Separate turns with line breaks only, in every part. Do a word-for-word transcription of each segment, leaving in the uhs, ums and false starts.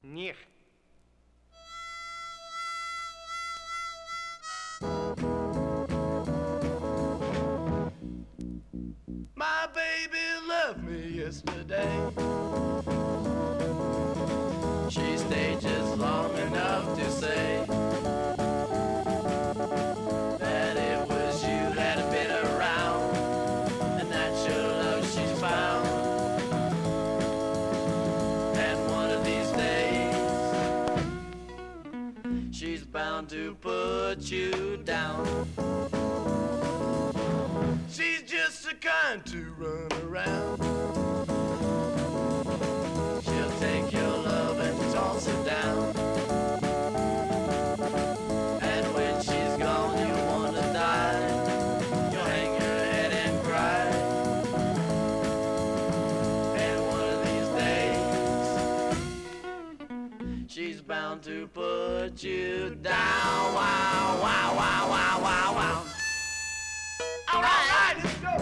Nicht.
My baby loved me yesterday. She stayed just long enough to say that it was you that had been around, and that's your love she's found. And one of these days she's bound to put you down. She's just the kind to run around. She'll take your love and toss it down. And when she's gone, you wanna die. You'll hang your head and cry. And one of these days she's bound to put you down. Wow, wow, wow, wow, wow, wow. All right, let's go.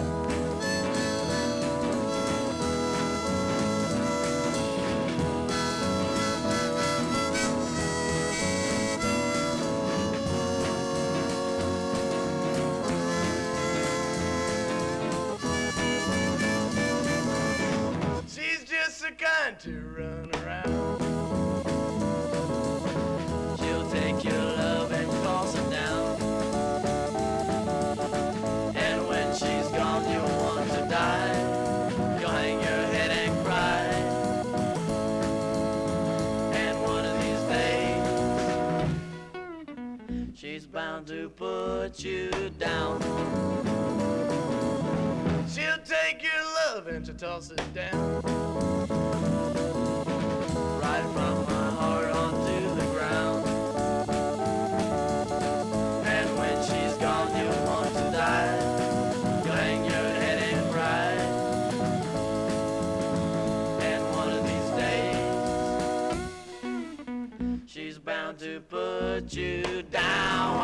She's just the kind to run around. She'll take your love and toss it down. And when she's gone, you'll want to die. You'll hang your head and cry. And one of these days she's bound to put you down. She'll take your love and to toss it down. Right from my heart onto the ground. And when she's gone, you'll want to die. You'll hang your head and cry. And one of these days she's bound to put you down.